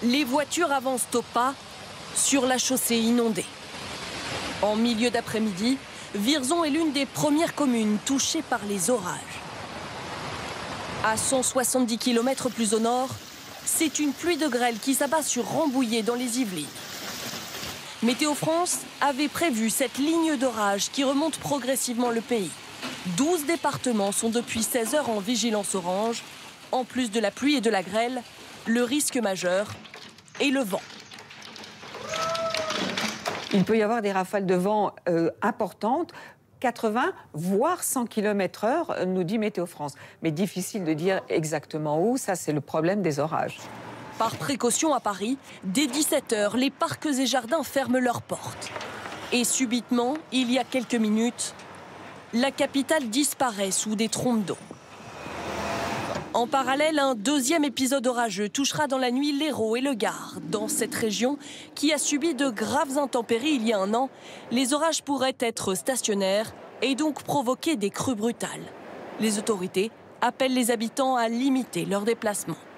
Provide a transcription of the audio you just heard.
Les voitures avancent au pas sur la chaussée inondée. En milieu d'après-midi, Vierzon est l'une des premières communes touchées par les orages. À 170 km plus au nord, c'est une pluie de grêle qui s'abat sur Rambouillet dans les Yvelines. Météo France avait prévu cette ligne d'orage qui remonte progressivement le pays. 12 départements sont depuis 16 heures en vigilance orange. En plus de la pluie et de la grêle, le risque majeur est le vent. Il peut y avoir des rafales de vent importantes, 80 voire 100 km/h, nous dit Météo France. Mais difficile de dire exactement où, ça c'est le problème des orages. Par précaution à Paris, dès 17 heures, les parcs et jardins ferment leurs portes. Et subitement, il y a quelques minutes, la capitale disparaît sous des trompes d'eau. En parallèle, un deuxième épisode orageux touchera dans la nuit l'Hérault et le Gard. Dans cette région qui a subi de graves intempéries il y a un an, les orages pourraient être stationnaires et donc provoquer des crues brutales. Les autorités appellent les habitants à limiter leurs déplacements.